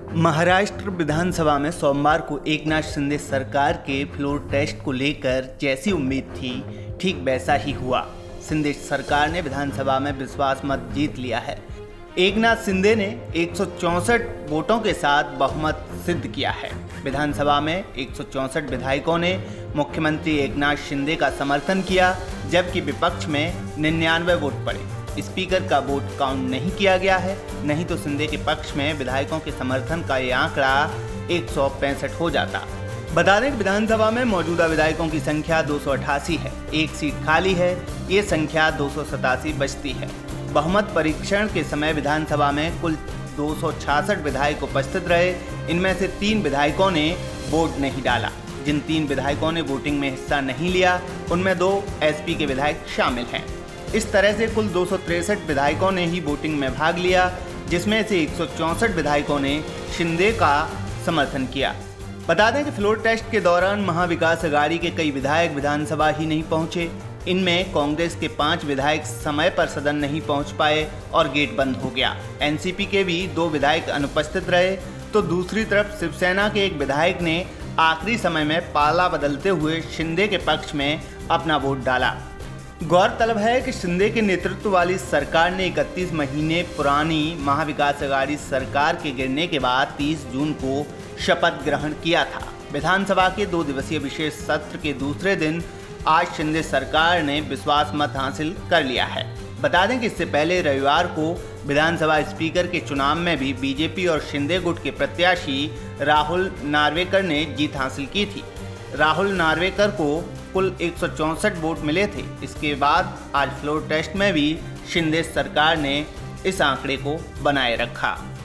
महाराष्ट्र विधानसभा में सोमवार को एकनाथ शिंदे सरकार के फ्लोर टेस्ट को लेकर जैसी उम्मीद थी, ठीक वैसा ही हुआ। शिंदे सरकार ने विधानसभा में विश्वास मत जीत लिया है। एकनाथ शिंदे ने 164 वोटों के साथ बहुमत सिद्ध किया है। विधानसभा में 164 विधायकों ने मुख्यमंत्री एकनाथ शिंदे का समर्थन किया, जबकि विपक्ष में 99 वोट पड़े। स्पीकर का वोट काउंट नहीं किया गया है, नहीं तो शिंदे के पक्ष में विधायकों के समर्थन का ये आंकड़ा 165 हो जाता। बता दें कि विधानसभा में मौजूदा विधायकों की संख्या 288 है, एक सीट खाली है, ये संख्या 287 बचती है। बहुमत परीक्षण के समय विधानसभा में कुल 266 विधायक उपस्थित रहे। इनमें से 3 विधायकों ने वोट नहीं डाला। जिन 3 विधायकों ने वोटिंग में हिस्सा नहीं लिया, उनमें 2 एसपी के विधायक शामिल हैं। इस तरह से कुल 263 विधायकों ने ही वोटिंग में भाग लिया, जिसमें से 164 विधायकों ने शिंदे का समर्थन किया। बता दें कि फ्लोर टेस्ट के दौरान महाविकास अघाड़ी के कई विधायक विधानसभा ही नहीं पहुंचे। इनमें कांग्रेस के 5 विधायक समय पर सदन नहीं पहुंच पाए और गेट बंद हो गया। एनसीपी के भी 2 विधायक अनुपस्थित रहे, तो दूसरी तरफ शिवसेना के एक विधायक ने आखिरी समय में पाला बदलते हुए शिंदे के पक्ष में अपना वोट डाला। गौरतलब है कि शिंदे के नेतृत्व वाली सरकार ने 31 महीने पुरानी महाविकास अघाड़ी सरकार के गिरने के बाद 30 जून को शपथ ग्रहण किया था। विधानसभा के 2 दिवसीय विशेष सत्र के दूसरे दिन आज शिंदे सरकार ने विश्वास मत हासिल कर लिया है। बता दें कि इससे पहले रविवार को विधानसभा स्पीकर के चुनाव में भी बीजेपी और शिंदे गुट के प्रत्याशी राहुल नार्वेकर ने जीत हासिल की थी। राहुल नार्वेकर को कुल 164 वोट मिले थे। इसके बाद आज फ्लोर टेस्ट में भी शिंदे सरकार ने इस आंकड़े को बनाए रखा।